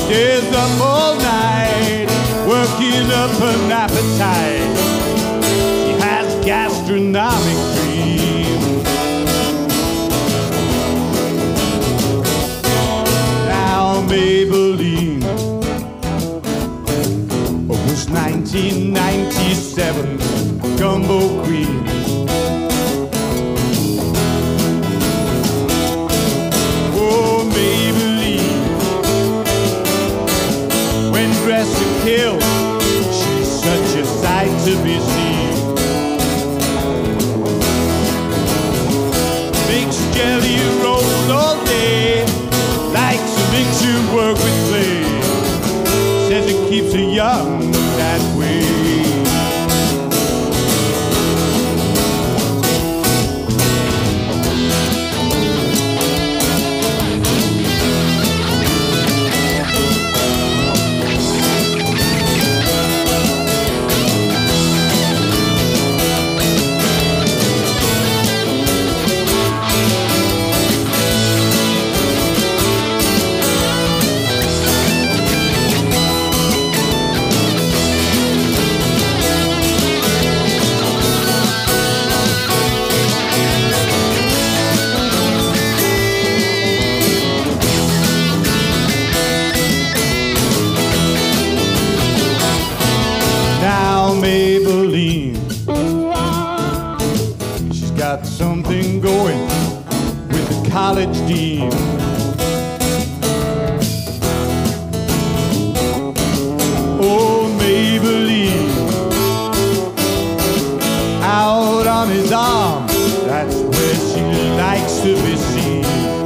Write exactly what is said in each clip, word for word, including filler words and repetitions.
stays up all night, working up an appetite. She has gastronomic dreams. Now Maybelline was nineteen ninety-seven Gumbo Queen. Oh, Maybelline, when dressed to kill, she's such a sight to be seen. Makes jelly rolls all day, likes to mix and work with clay. Says it keeps her young that way. Maybelline, she's got something going with the college dean. Oh, Maybelline, out on his arm, that's where she likes to be seen.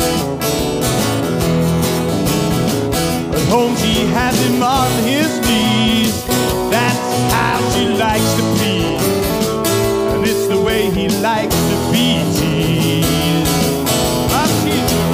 At home she has him on his knees, that's how she likes to please, and it's the way he likes to be teased. I'm teasing.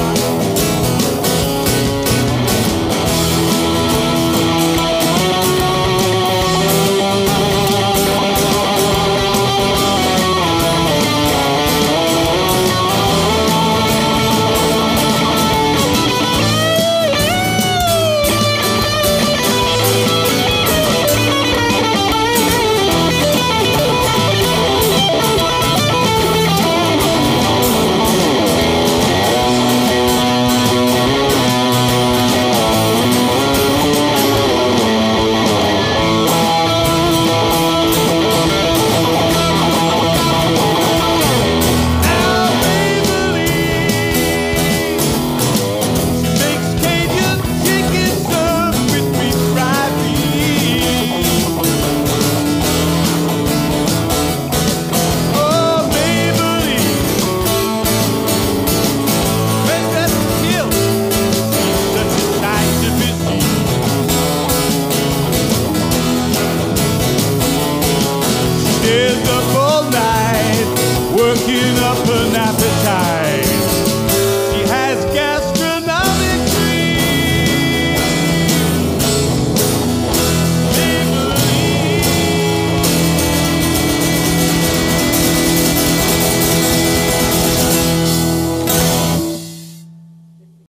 Working up an appetite.